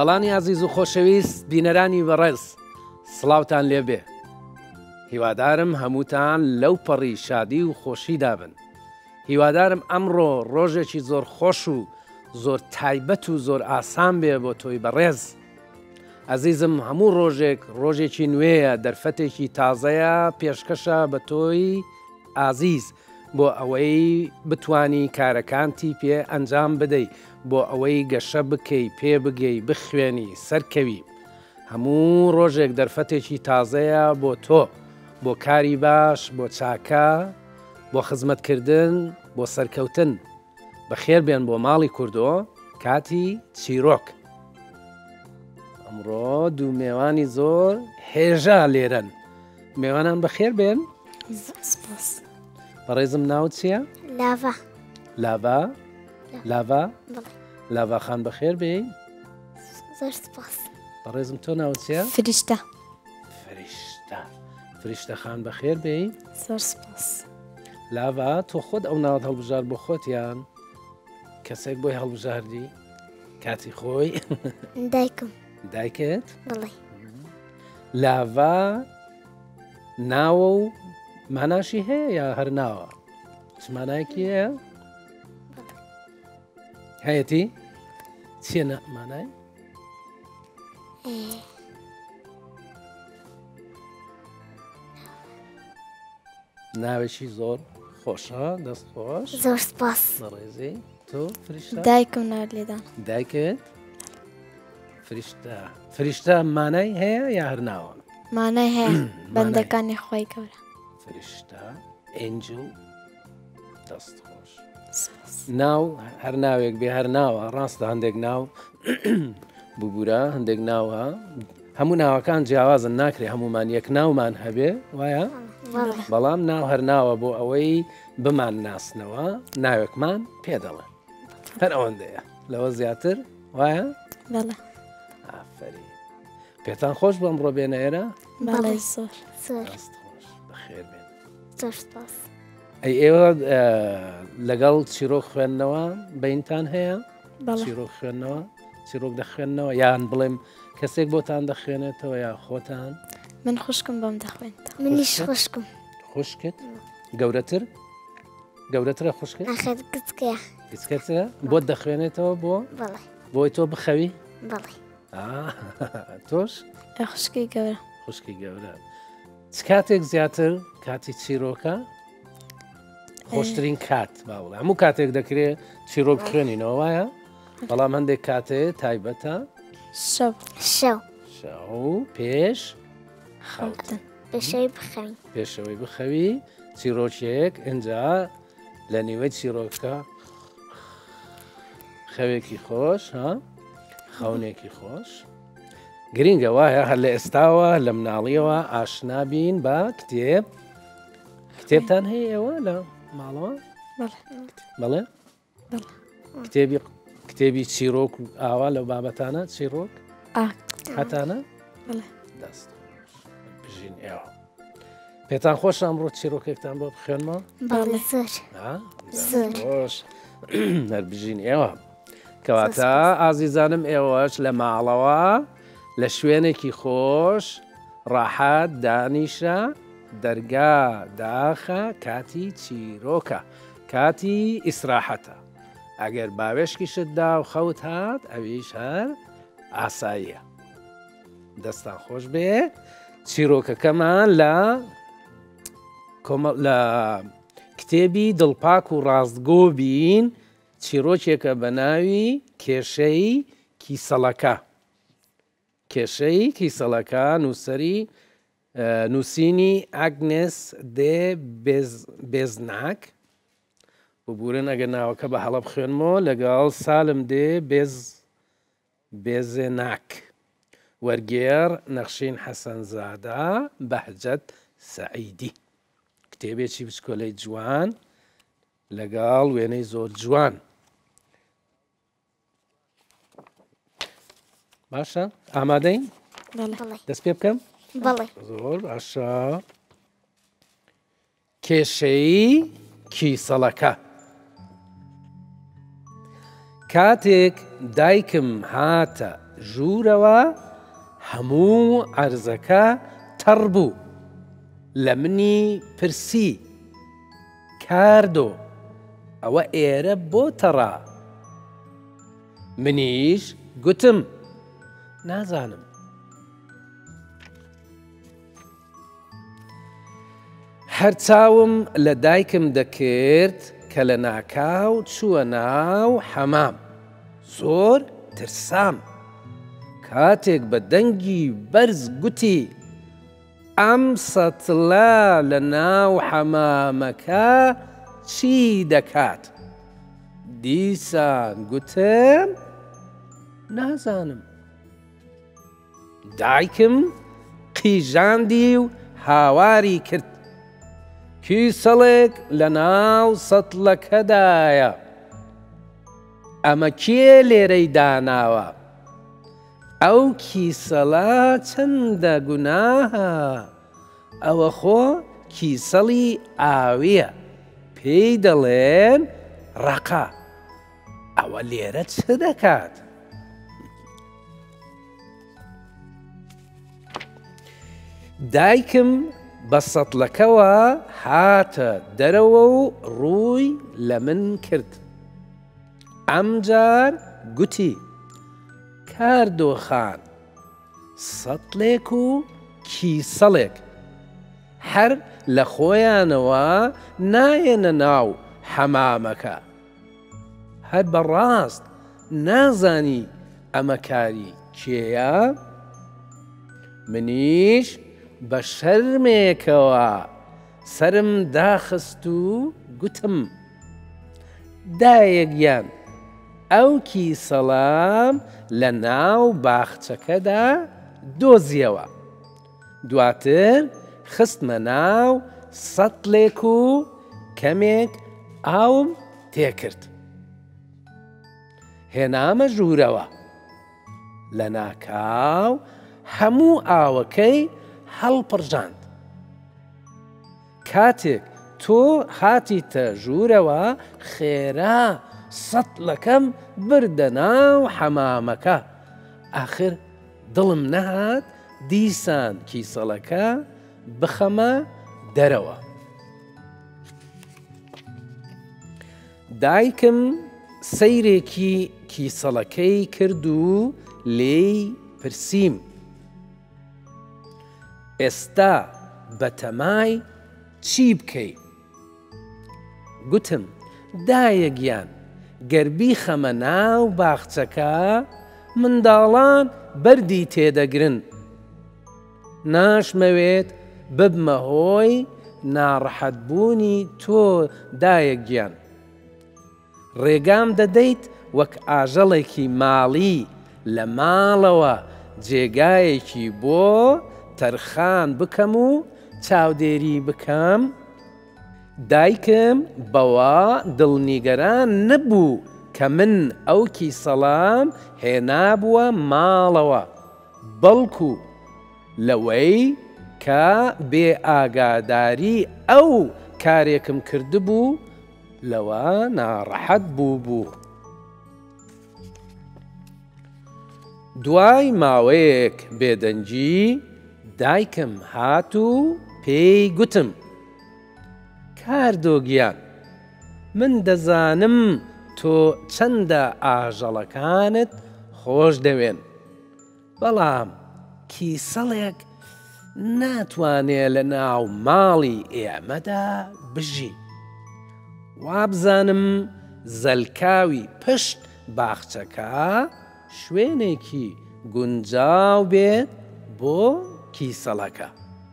منداڵانی عزیز و خۆشەویست بینەرانی بەڕێز سڵاوتان لێبێ هیوادارم هەمووتان لەو پەڕی شادی و خۆشیدا بن هیوادارم ئەمڕۆ ڕۆژێکی زۆر خۆش و زۆر تایبەت و زۆر ئاسان بێ بۆ تۆی بەڕێز عزیزم هەموو ڕۆژێک ڕۆژێکی نوێیە دەرفەتێکی تازەیە پێشکەشە بە تۆی ئازیز بۆ ئەوەی بتانی کارەکانتی پێ ئەنجام بدەیت بۆ ئەوەی گەشە بکەی پێ بگەی بخوێنی سەرکەوی هەموو ڕۆژێک دەرفەتێکی تازەیە بۆ تۆ بۆ کاری باش بۆ چاکە بۆ خزمەتکردن بۆ سەرکەوتن بەخێر بێن بۆ ماڵی کوردۆ کاتی چیرۆک ئەمڕۆ دوو میێوانی زۆر هێژا لێرەن میێوانان بەخێر بێن بەڕێزم ناوت چییە؟ لاڤا لاڤا؟ لاڤا؟ بەڵێ لاڤا خان بەخێر بێ زۆر سپاس بەڕێزم تۆ ناوت چییە؟ فریشتە فریشتە فریشتە خان بەخێر بێ زۆر سپاس لاڤا تۆ خۆت ئەو ناوت هەڵبژار بۆ خۆتیان کەسێک بۆی هەڵبژاردی کاتی خۆی دایکم دایکت بڵێ لاڤا ناوە و ماناشی هەیە یا هەر ناوە چ مانایەکی هەیە هەیەتی چیە مانای ناوێکی زۆر خۆشە دەست خۆش زۆر سپاس بەڕێزی تۆ فریشتە دایکم نار لێدان دایکت فریشتە مانای هەیە یا هەر ناوە مانای هەیە بەندەکانی خۆی گەورە فریشتە ئێنجل دەست خۆش سپاس ناو هەر ناوێک بێ هەر ناوە ڕاستە هەندێک ناو ببوورە هەندێک ناوە هەموو ناوەکان جیاوازن ناکرێ هەمومان یەک ناومان هەبێ وایە بەڵێ بەڵام ناو هەر ناوە بۆ ئەوەی بمان ناسنەوە ناوێکمان پێ دەڵێن هەر ئەوەندەیە لەوە زیاتر وایە بەڵێ ئافرین پێتان خۆش بۆم ڕۆ بێنە ئێرە بەڵێ زۆر زۆر دەست خۆش بەخێر بێن زۆر سپاس ئەی ئێوە لەگەڵ چیرۆک خوێندنەوە بەینتان هەیە بەڵێ چیرۆک خوێندنەوە چیرۆک دەخوێندنەوە یان بڵێم کەسێک بۆتان دەخوێنێتەوە یا خۆتان من خوشکم بەم دەخوێنێتەوە منیش خوشکم خوشکت گەورەتر گەورەترە خوشکت ناخێت کچکەیە هیچکەتە بۆت دەخوێنێتەوە بۆ بەڵێ بۆی تۆ بخەوی بەڵێ تۆش ئە خوشکی گەورە خوشکی گەورە چ کاتێک زیاتر کاتی چیرۆکە خۆشترین کات باوڵێ هەموو کاتێک دەکرێت چیرۆک خوێنینەوە وایە بەڵام هەندێک کاتێ تایبەتە شەو شەو شەو پێش خەوتن پێشەوەی بخەوین پێشەوەی بخەوی چیرۆکێک ئەجا لە نیوەی چیرۆکە خەوێکی خۆش ها خەونێکی خۆش گرینگە وایە هەر لە ئێستاوە لە مناڵیەوە ئاشنابین بە کتێب کتێبتان هەیە ئێوە لە ماڵەوە بەڵێ بەڵێ بەڵێ کتێبی چیرۆک و ئاوا لەو بابەتانە چیرۆک ئا هەتانە بەڵێ دەست بژین ئێوە پێتان خۆش ئەمڕۆ چیرۆکێکتان بۆ بخوێنمەوە بەڵێ زۆر زۆر خۆش هەربژین ئێوە کەواتە ئازیزانم ئێوەش لە ماڵەوە لە شوێنێکی خۆش ڕاحەت دانیشە دەرگا داخە کاتی چیرۆکە کاتی ئیسراحەتە ئەگەر باوێشکیشتدا و خەوت هات ئەویش هەر ئاساییە دەستان خۆش بێ چیرۆکەکەمان لە کتێبی دڵپاک و ڕاستگۆ بین چیرۆکێکە بە ناوی کێشەی کیسەڵەکە کێشەی کیسەڵەکە نووسری نووسینی ئاگنس دێ بێزناک ببوورن ئەگەر ناوەکە بە هەڵە بخوێنمەوە لەگەڵ سالم دێ بێزێناک وەرگێر نەخشین حەسەنزادە بەهجەت سەعیدی کتێبێکی بچکۆلەی جوان لەگەڵ وێنەی زۆر جوان باشە ئامادەین بەڵێ دەست پێ بکەم بەڵێ زۆر باشە کێشەی کیسەڵەکە کاتێک دایکم هاتە ژوورەوە هەموو عەرزەکە تەڕ بوو لە منی پرسی کاردۆ ئەوە ئێرە بۆتەڕە منیش گوتم نازانم هەر چاوم لە دایکم دەکرد کە لە ناکاو چووە ناو حەمام زۆر ترسام کاتێک بە دەنگی بەرز گوتی ئەم سەتڵە لە ناو حەمامەکە چی دەکات دیسان گوتم نازانم دایکم قیژاندی و هاواری کرد کیسەڵێک لە ناو سەتڵەکەدایە ئەمە کێ لێرەی داناوە ئەو کیسەڵە چەندە گوناهە ئەوە خۆ کیسەڵی ئاویە پێی دەڵێن ڕەقە ئەوە لێرە چ دەکات دایکم بە سەتڵەکەوە هاتە دەرەوە و ڕووی لە من کرد ئەمجار گوتی کاردۆخان سەتڵێک و کیسەڵێک هەر لە خۆیانەوە نایەنە ناو حەمامەکە هەر بەڕاست نازانی ئەمە کاری کێیە منیش بە شەرمێکەوە سرم داخست و گوتم دایەکیان ئەو کیسەڵام لە ناو باخچەکەدا دۆزیەوە دواتر خستمە ناو سەتڵێک و کەمێک ئاوم تێکرد هێنامە ژوورەوە لە ناکاو هەموو ئاوەکەی هەڵپڕژاند کاتێک تۆ هاتیتە ژوورەوە خێرا سەتڵەکەم بردە ناو حەمامەکە ئاخر دڵم نەهات دیسان کیسەڵەکە بخەمە دەرەوە دایکم سەیرێکی کیسەڵەکەی کرد و لێی پرسییم ئێستا بەتەمای چی بکەی گوتم دایەکیان گەربی خەمە ناو باخچەکە منداڵان بەردی تێدەگرن ناشمەوێت ببمە هۆی ناڕەحەتبوونی تۆ دایەکیان ڕێگام دەدەیت وەک ئاژەڵێکی ماڵی لە ماڵەوە جێگایەکی بۆ تەرخان بکەم و چاودێری بکەم دایکم بەوە دڵنیگەران نەبوو کە من ئەو کیسەڵام هێنابووە ماڵەوە بەڵکو لەوەی کە بێ ئاگاداری ئەو کارێکم کردبوو لەوە ناڕەحەت بوو دوای ماوەیەک بێدەنجی دایکم هات و پێی گوتم کاردۆگیان من دەزانم تۆ چەندە ئاژەڵەکانت خۆش دەوێن بەڵام کیسەڵێک ناتوانێت لە ناو ماڵی ئێمەدا بژی وابزانم زەلکاوی پشت باخچەکە شوێنێکی گونجاو بێت بۆ کیسەڵەکە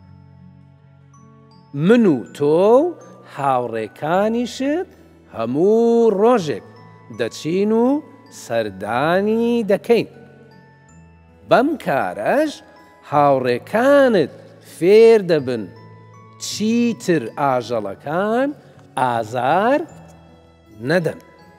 من و تۆ هاوڕێکانیشت هەموو ڕۆژێک دەچین و سەردانی دەکەین بەم کارەش هاوڕێکانت فێر دەبن چیتر ئاژەڵەکان ئازار نەدەن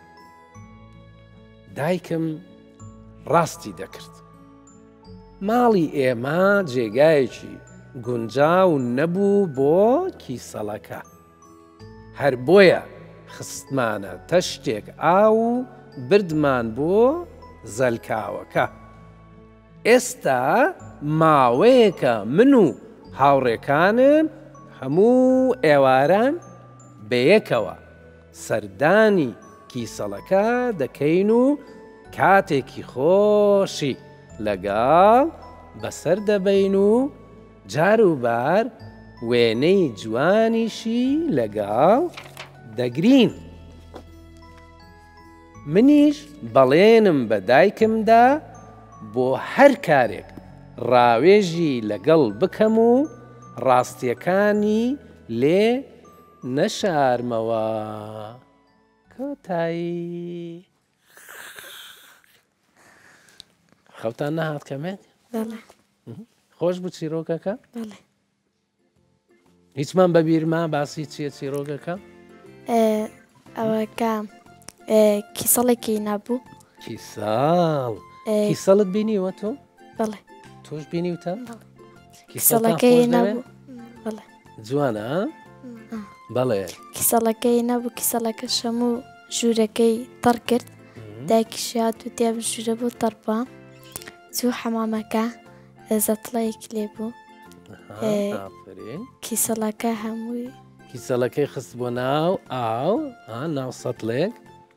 دایکم ڕاستی دەکرد ماڵی ئێمە جێگایەکی گونجاو نەبوو بۆ کیسەڵەکە هەر بۆیە خستمانە تەشتێک ئاو و بردمان بۆ زەلکاوەکە ئێستا ماوەیەکە من و هاوڕێکانم هەموو ئێواران بەیەکەوە سەردانی کیسەڵەکە دەکەین و کاتێکی خۆشی لەگەڵ بەسەر دەبەین و جاروبار وێنەی جوانیشی لەگەڵ دەگرین. منیش بەڵێنم بە دایکمدا بۆ هەر کارێک ڕاوێژی لەگەڵ بکەم و ڕاستیەکانی لێ نەشارمەوە. کۆتایی خەوتان نەهات کەمێک؟ بەڵێ خۆش بوو چیرۆکەکە؟ بەڵێ هیچمان بەبیرما باسی چیە چیرۆکەکە؟ ئەوەکە کیسەڵێکی نەبوو. کیسەڵت بینیوە تۆ؟ بەڵێ تۆش بینیوتە؟ کیسەڵەکەی نەبوو. بەڵێ جوانە؟ بەڵێ کیسەڵەکەی نەبوو. کیسەڵەکەش هەموو ژوورەکەی تەڕ کرد. دایکیشی هات و تێ ژوورە بوو تەڕبا. چوو حەمامەکە زەتڵەیەک لێ بوو. کیسەڵەکە هەمووی کیسەڵەکەی خست بۆ ناو ئاو ناو سەتڵێک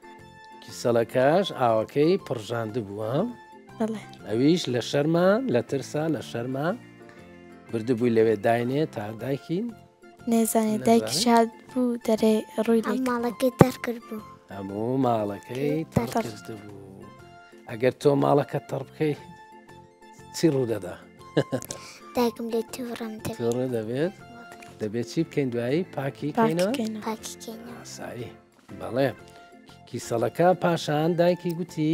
کیسەڵەکەش ئاوەکەی پڕژاندە بووە. بەڵێ ئەویش لە شەرما لە ترسا لە شەرما بردبووی لەوێ داینێ تا دایکین نێزانێت دایکیش هات بوو دەرێ ڕووی لێ ماڵەکەی تەرکرد بوو. هەموو ماڵەکەی تەڕکرد بوو. ئەگەر تۆ ماڵەکە تەڕ بکەی چی ڕوو دەدا؟ دایکم لێ تووڕم تووڕە دەبێت چی بکەین دوایی پاکی کەینەوە؟ پاکیکەینەوە. سایی بەڵێ کیسەڵەکە پاشان دایکی گوتی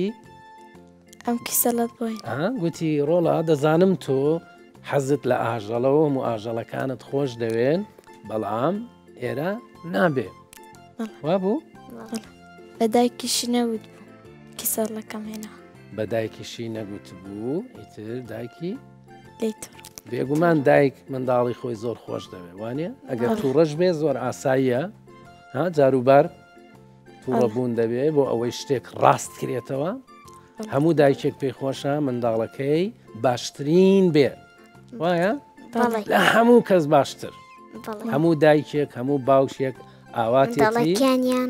ئەم کیسەڵەت بۆی گوتی ڕۆڵە دەزانم تۆ حەزت لە ئاژەڵەوە و ئاژەڵەکانت خۆش دەوێن بەڵام ئێرە نابێ وا بوو؟ بە دایکیشی نەوت بوو کیسەڵەکەم هێنا بە دایکیشی نەگوت بوو ئیتر دایکی لێتۆ بێگومان دایک منداڵی خۆی زۆر خۆش دەوێ وانە ئەگەر تووڕەش بێ زۆر ئاساییە جاروبار تووڕەبوون دەبێ بۆ ئەوەی شتێک ڕاست کرێتەوە هەموو دایکێک پێی خۆشە منداڵەکەی باشترین بێ وایە لە هەموو کەس باشتر هەموو دایکێک هەموو باوکێک ئاواتیان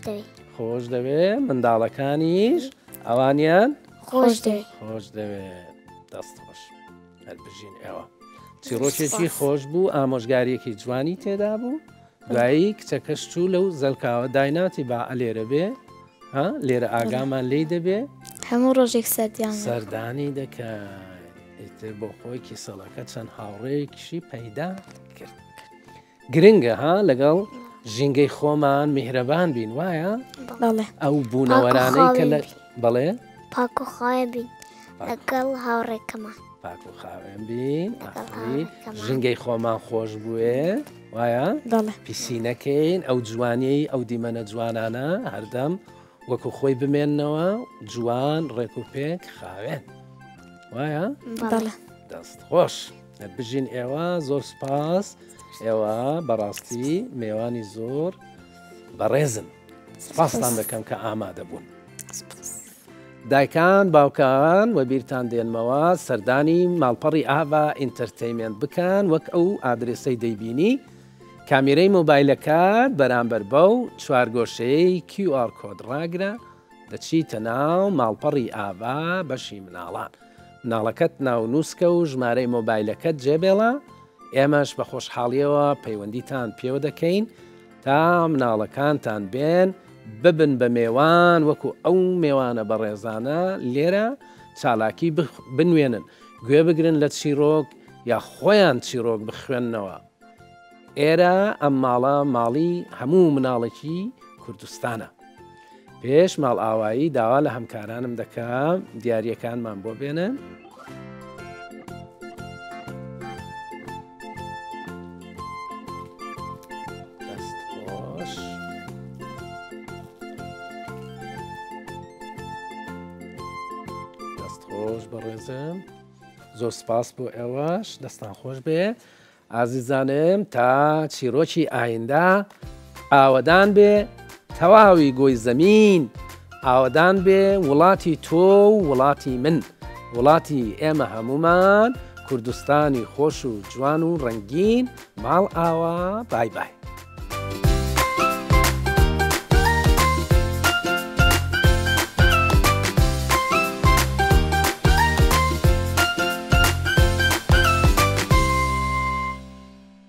خۆش دەوێ منداڵەکانیش ئەوانیان خۆش دەوێ دەست خۆش هەربژین ئێوە چیرۆکێکی خۆش بوو ئامۆژگاریەکی جوانی تێدا بوو دوایی کچەکەش چوو لەو زەلکاوە دایناتی با ئەلێرە بێ لێرە ئاگامان لی دەبێ هەموو ڕۆژێک سەردانی دەکەیتر بۆ خۆی کیسەڵەکە چەند هاوڕێیەکیشی پەیدا کرد گرنگە لەگەڵ ژینگەی خۆمان میهرەبان بین وایە ئەو بوونەوەرانەی کە لە بەڵێ پاک و خاوێن بین لەگەڵ هاوڕێکەمان پاک و خاوێن بین ژینگەی خۆمان خۆش بووێ وایە پیسی نەکەین ئەو جوانیی ئەو دیمەنە جوانانە هەردەم وەکو خۆی بمێننەوە جوان ڕێک و پێک خاوێن وایە دەست خۆش بژین ئێوە زۆر سپاس ئێوە بەڕاستی میوانی زۆر بەڕێزن سپاستان دەکەم کە ئامادە بوون دایکان باوکان و بیرتان دێنمەوە سەردانی ماڵپەڕی ئاوا ئینتەرتەیمنت بکەن وەک ئەو ئادرێسەی دەیبینی کامیرەی مۆبایلەکەت بەرامبەر بەو چوارگۆشەی QR کۆد ڕاگرە دەچیتە ناو ماڵپەڕی ئاوا بەشی مناڵان مناڵەکەت ناو نووسکە و ژمارەی مۆبایلەکەت جێبێڵە ئێمەش بە خۆشحاڵیەوە پەیوەندیتان پێوە دەکەین تا مناڵەکانتان بێن ببن بە میێوان وەکو ئەو میێوانە بەڕێزانە لێرە چالاکی بنوێنن گوێ بگرن لە چیرۆک یا خۆیان چیرۆک بخوێننەوە ئێرە ئەم ماڵە ماڵی هەموو مناڵێکی کوردستانە پێش ماڵ ئاوایی داوا لە هەمکارانم دەکەم دیاریەکانمان بۆ بێنن خۆش بەڕێزم زۆر سپاس بۆ ئێوەش دەستان خۆش بێ ئازیزانم تا چیرۆکی ئایندا ئاوەدان بێ تەواوی گۆی زەمین ئاوەدان بێ وڵاتی تۆ و وڵاتی من وڵاتی ئێمە هەمومان کوردستانی خۆش و جوان و ڕەنگین ماڵ ئاوا بای بای.